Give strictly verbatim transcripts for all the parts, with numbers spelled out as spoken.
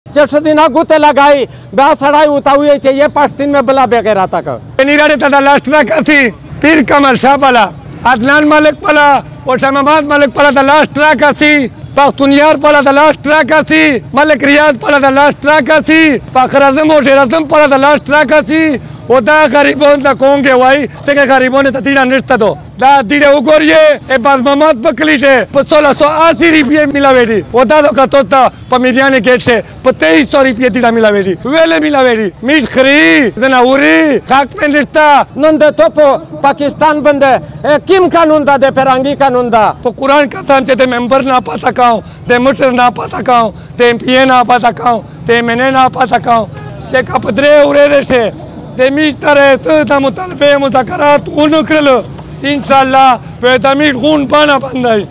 चशदिना गुते लगाई बा सड़ाई उतावी चाहिए पाँच दिन में बला बेगेरा तक निराड़े तदा लास्टरा कासी पीर कमल शाह पला अदनान मलिक पला ओशामाबाद मलिक पला द लास्टरा कासी पख्तूनियार पला द लास्टरा कासी मलिक रियाज पला द लास्टरा कासी फखर आजम और शेर आजम पला द लास्टरा कासी ओदा गरीबों दा कोंगे वाई तेके गरीबों ने ततीरा नृत्य दो दा दिरे उगोरिये ए बाज ममत बकलीशे सोलह सौ अस्सी रुपये मिला वेडी ओदा दो कतोता पमिरियाने गेट से तेईस सौ रुपये दिला मिला वेडी वेले मिला वेडी मीट खरी जनाउरी खाक में नृत्य नंदे तोपो पाकिस्तान बंदे ए किम कानून दा दे पेरांगी कानून दा तो कुरान का तान चेते मेंबर ना पाता काओ ते मुटर ना पाता काओ ते एमपीए ना पाता काओ ते मैंने ना पाता काओ से कपद्रे उरे देशे Demiştare tăta mutalbe muzakarat unu krelo inshallah vedamir hun bana bandai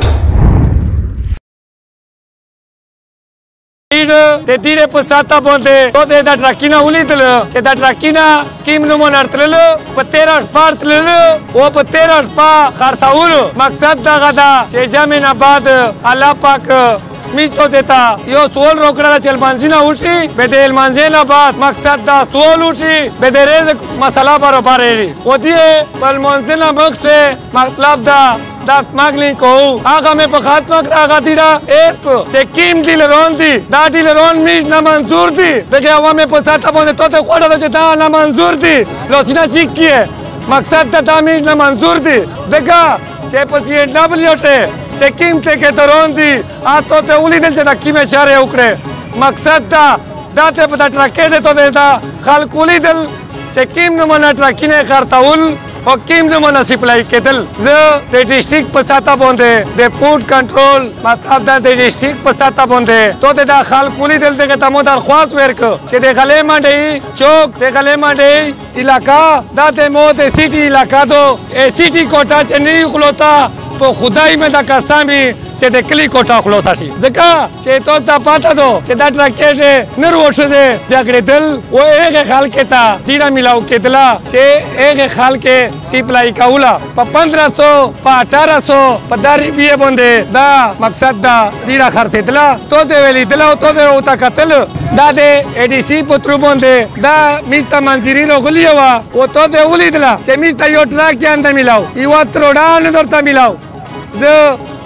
te tire pasata bonde to de da trakina ulitlo che da trakina kim no monartlo patera spartlo o patera spa khartaul maqsad da gada che jamina bad Allah pak मिस्टो देता यो सोल रोकड़ा चल मानसीना उठी बेटे मानसेला बात मकसद दा सोल उठी बेदरे मसला पर पारेरी ओदिए बल मानसीना मकसे मतलब दा दात मागली को आगा में पखात मक आगा दिरा एक ते कीम दिल रोन दी दा दिल रोन मिस ना मंजूर दी देखे हवा में पसाता बोने तो ते कोड़ा तो दा ना मंजूर दी लोसिना चीक किए मकसद दा दामिस ना मंजूर दी देखा से पसी डब्ल्यू टे ते किम ते के तरोन दी आ तो ते उली दिल ते की में शारे उकड़े मकसद दा दाते पता ट्रके दे तो देता खालकुली दिल से किम न मना ट्रकिने करताउल और किम न मना सप्लाई के दिल दे डिस्ट्रिक्ट पसाता बोंदे दे फूड कंट्रोल मतलब दा दे डिस्ट्रिक्ट पसाता बोंदे तो दे दा खालकुली दिल ते के तमोदार ख्वास वर्क से दे खले मंडे चौक दे खले मंडे इलाका दाते मोते सिटी इलाका दो ए सिटी कोटा चेन्नई खुलोता तो खुदाई में दा कसामी से दे क्ली कोटा खुलोता थी जका से तो ता पाता दो के दा ट्रके से नरवोश दे जगड़े दिल वो एक खाल के ता दीरा मिलाओ के दिला से एक खाल के सप्लाई काउला प पंद्रह सौ प अठारह सौ प दारी बिये बंदे दा मकसद दा दीरा खर्चे दिला तो दे वेली दिला तो दे उता कतल दा दे एडीसी पुत्रु बंदे दा मिस्ता मंजीरी रो गुलियावा वो तो दे उली दिला से मिस्ता यो ट्रक के अंदर मिलाओ इवा त्रोडान दरता मिलाओ जो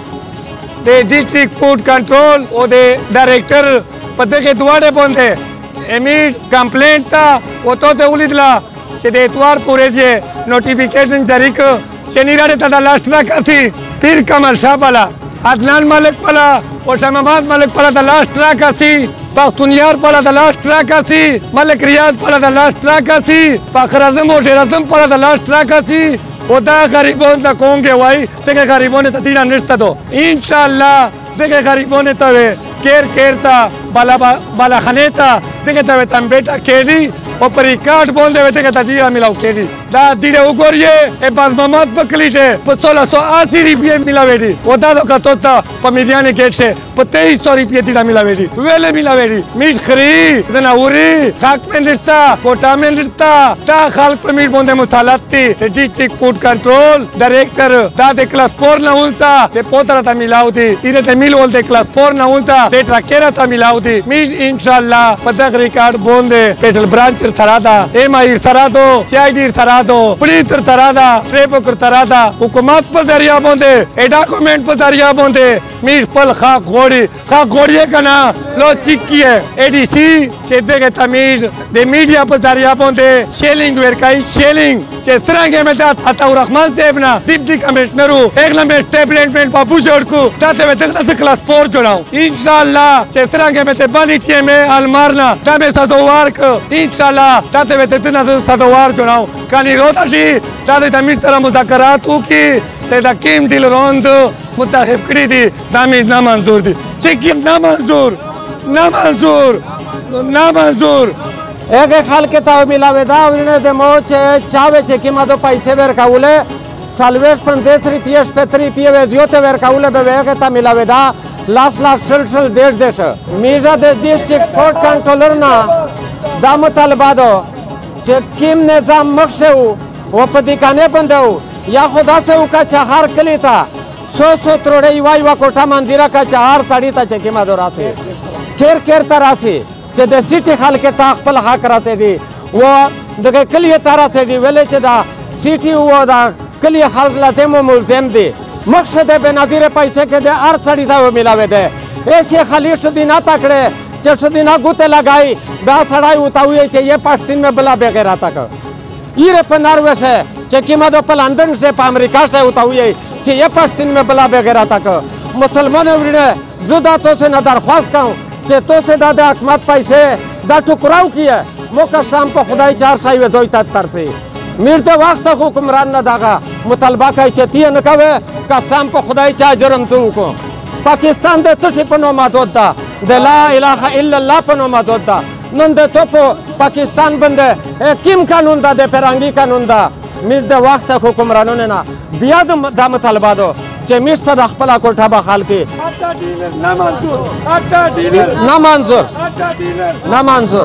दे डिस्ट्रिक्ट फूड कंट्रोल ओ दे डायरेक्टर पते के दुआरे बंदे एमिट कंप्लेंट था वो तो दे उली दिला से दे द्वार पूरे जे नोटिफिकेशन जारी को से निराड़े तदा लास्टरा कासी पीर कमल शाह पला अदनान मलिक पला ओशामाबाद मलिक पला द लास्टरा कासी पख्तूनियार पला द लास्टरा कासी मलिक रियाज पला द लास्टरा कासी फखर आजम और शेर आजम पला द लास्टरा कासी ओदा गरीबों दा कोंगे वाई तेके गरीबों ने ततीरा नृत्य दो इंशाल्लाह तेके गरीबों ने तवे केर केरता बाला बाला खनेता तेके तवे तम बेटा केली और परिकाट बोल दे तेके ततीरा मिलाओ केली दा दिरे उगोरिये ए बाज ममत बकलीशे सोलह सौ अस्सी रुपये मिला वेडी ओदा दो कतोता पमिरियाने गेट से तेईस सौ रुपये दिला मिला वेडी वेले मिला वेडी मीट खरी जनाउरी खाक में नृत्य कोटा में नृत्य ता खाल पमीर बोंदे मुसालती डिस्ट्रिक्ट फूड कंट्रोल डायरेक्टर दा दे क्लास फोर ना उल्टा दे पोतरा ता मिलाओ दी इरे ते मिल बोल दे क्लास फोर ना उल्टा दे ट्रकेरा ता मिलाओ दी मीट इंशाल्लाह पतक रिकॉर्ड बोंदे पेटल ब्रांच थरादा एम आई थरादो सीआईडी थरादो पुलिस थरादा ट्रेपो थरादा हुकूमत पर दरिया बोंदे ए डॉक्यूमेंट पर दरिया बोंदे मीट पल खाक घोड़ी खाक घोड़िए का ना लो चिक्की है एडीसी चेते के तमीज दे मीडिया पर दरिया बोंदे शेलिंग वेरकाई शेलिंग चेतरंगे में ता अताउर रहमान साहब ना डिप्टी कमिश्नर एक लम्बे डेवलपमेंट बाबू जोड़को ताते में तक क्लास फोर जोड़ाऊं इंशाल्लाह चेतरंगे में ते बनी थी में अलमारना तबे सदोवार को इंशाल्लाह ताते में ते तना सदोवार जोड़ाऊं कानी रोताशी ताते तमीज तरह मुज़ाकरात हो की सेदा किम दिल रोंद मुताहिब करी दी दामिज ना मंजूर दी चिकी ना मंजूर ना मंजूर ना मंजूर एक खाल के ताव मिलावे दा उन्हें दे मोचे चावे चे की मादो पैसे वेर काउले सालवेश पंदेश रुपये पेतरी पिए वे जोते वेर काउले बे वे के ता मिलावे दा लास्ट लास्ट सल सल देश देश मीजा दे डिस्ट्रिक्ट फूड कंट्रोलर ना दाम तलबादो चे किम ने जाम मक्सेऊ वो पदिकाने बंदेऊ या खुदा से उका चाहार कलीता सो सो त्रोड़े युवा युवा कोठा मंदिरा का चाहार साड़ी ता चे की मादो रासे کیر کیر ته راسي چې د سیټي خلک ته خپل حق راسېږي و دغه کلي ته راسېږي ویلې چې دا سیټي و دا کلي خلک له مو ملزم دي مخشه د بېنظیره پیسې کې د هر سړي ته ومیلاوې دی ایسې خالي شدینا تکړه چې شدینا ګوتې لګایي بیا سړی ورته وایي چې یې پښتین مې بلا بېغیرته کړ ایره په نروژ ہے چې کیما دو په لندن سے په امریکا سے ہوتا ہوئی چې یې پښتین میں بلا بغیرتا کا مسلمان ورنه زدا تو سے نہ درخواست کاؤں چې تو سے دا د حکومت پیسې دا ټکراو کیه مو قسم په خدای چار شای و دوی تر ترسي میرته وخت حکمران نه داغه مطالبه کوي چې تی نه کوي قسم په خدای چا جرم تو کو پاکستان د تشي په نوم ماتود دا د لا اله الا الله په نوم ماتود دا نن د تو په پاکستان باندې کیم قانون دا د فرنګي قانون دا میر د وخت حکمرانونه نه بیا د مطالبه دو چې میشته د خپل کوټه به خال کې نه منظور نه منظور نه منظور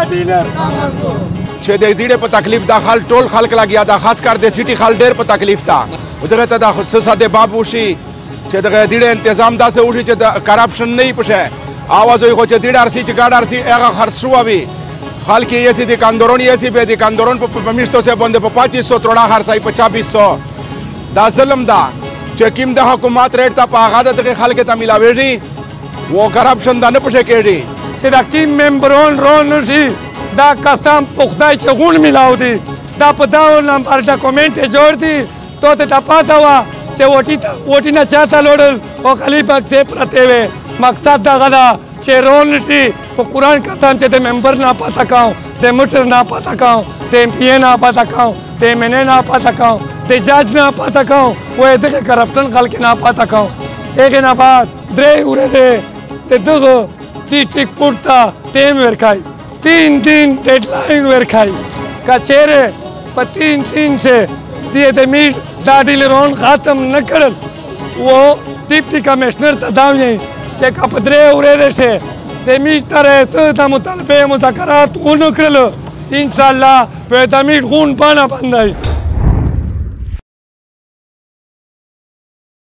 چې د دې په تکلیف د خال ټول خلک لګیا دا خاص کر د سیټي خال ډېر په تکلیف تا ودغه ته د خصوصا د بابو شي چې دغه دې تنظیم داسې وشي چې د کرپشن نه پشه आवाज होई खोचे दीड आरसी चिकाड आरसी एगा खर्चु अभी हाल की ये सीधी कांदोरन ये सी बेदी कांदोरन पमिष्टो से बंदे पच्चीस सौ त्रोड़ा हरसाई पचाबीस सौ दासलम दा चेकिम दा हुकूमत रेट ता पागादा तक खाल के तमिला वेरी वो करप्शन दा न पछे केडी सिदा टीम मेंबरोन रोन सी दा कसम पुख्ताई चगुन मिलाव दी दा पदाओ नंबर डॉक्यूमेंट जोड़ दी तो ते तपाता हुआ चे वोटी वोटी ना चाहता लोडल ओ खाली पग से प्रतेवे मकसद दा गदा चे रोन सी वो कुरान कसम चे ते मेंबर ना पता काओ ते मुटर ना पता काओ ते एमपीए ना पता काओ ते एमएनए ना पता काओ ते जज ना पता काओ वो एदे के करप्शन खल के ना पता काओ एक ना बात द्रे उरे दे ते दुगो टी टिक पुरता तेम वेरखाई तीन दिन डेडलाइन वेरखाई कचेरे पर तीन तीन से दिए ते मीट दादी ले रोन खत्म न करल वो डिप्टी कमिश्नर तदाव यही चेक अपद्रे उरे दे से ते मीट तरे तो ता मुतालबे मुज़ाकरात उन करलो इंशाल्लाह पे तमीट खून पाना बंदाई